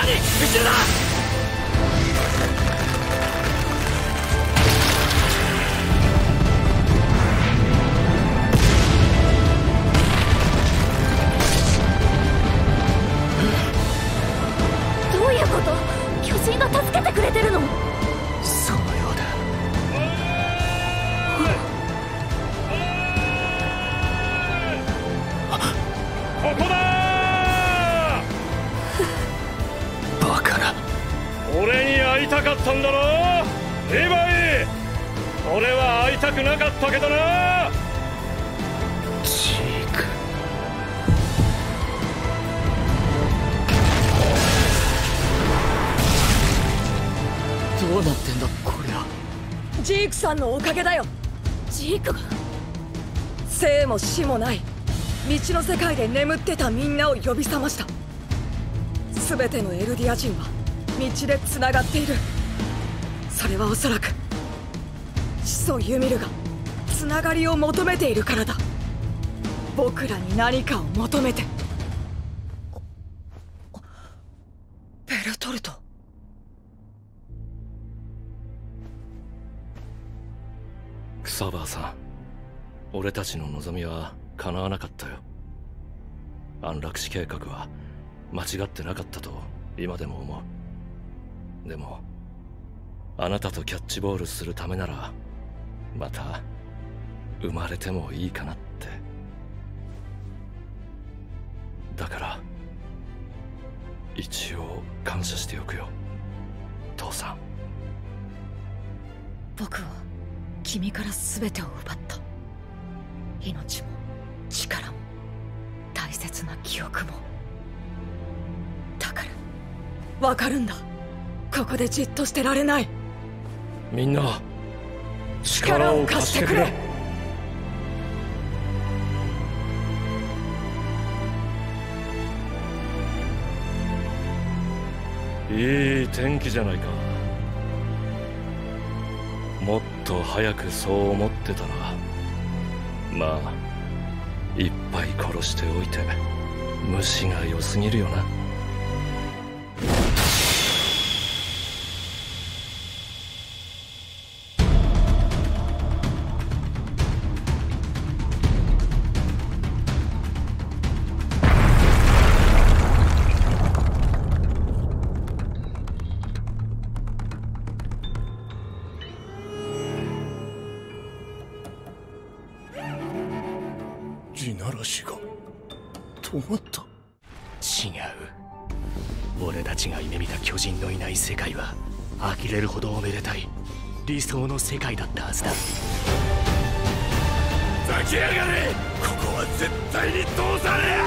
に後ろだ。 どういうこと？巨人が助けてくれてるの？ そのようだ。ここだ。バカな。俺に会いたかったんだろ、リヴァイ。俺は会いたくなかったけどな。ジーク。どうなってんだこりゃ。 ジークさんのおかげだよ。 ジークが？ 生も死もない道の世界で眠ってたみんなを呼び覚ました。全てのエルディア人は道でつながっている。それはおそらく始祖ユミルがつながりを求めているからだ。僕らに何かを求めて。ベルトルト。 草葉さん、俺たちの望みは叶わなかったよ。安楽死計画は間違ってなかったと今でも思う。でもあなたとキャッチボールするためならまた生まれてもいいかなって。だから一応感謝しておくよ、父さん。 僕は君から全てを奪った。命も力も大切な記憶も。だからわかるんだ。ここでじっとしてられない。 みんな力を貸してくれ。いい天気じゃないか。もっと早くそう思ってたら、まあいっぱい殺しておいて虫が良すぎるよな。 地ならしが止まった。 違う。俺たちが夢見た巨人のいない世界は呆れるほどおめでたい理想の世界だったはずだ。 ざけやがれ。ここは絶対に通さねえ。